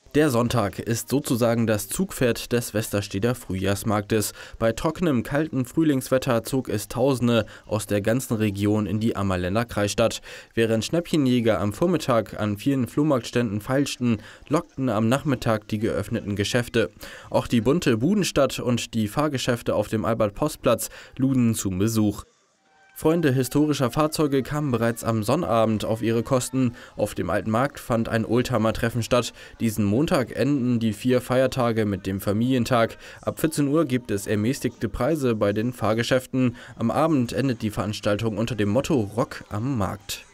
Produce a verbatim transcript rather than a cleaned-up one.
Der Sonntag ist sozusagen das Zugpferd des Westersteder Frühjahrsmarktes. Bei trockenem, kaltem Frühlingswetter zog es Tausende aus der ganzen Region in die Ammerländer Kreisstadt. Während Schnäppchenjäger am Vormittag an vielen Flohmarktständen feilschten, lockten am Nachmittag die geöffneten Geschäfte. Auch die bunte Budenstadt und die Fahrgeschäfte auf dem Albert-Post-Platz luden zum Besuch. Freunde historischer Fahrzeuge kamen bereits am Sonnabend auf ihre Kosten. Auf dem Alten Markt fand ein Oldtimer-Treffen statt. Diesen Montag enden die vier Feiertage mit dem Familientag. Ab vierzehn Uhr gibt es ermäßigte Preise bei den Fahrgeschäften. Am Abend endet die Veranstaltung unter dem Motto Rock am Markt.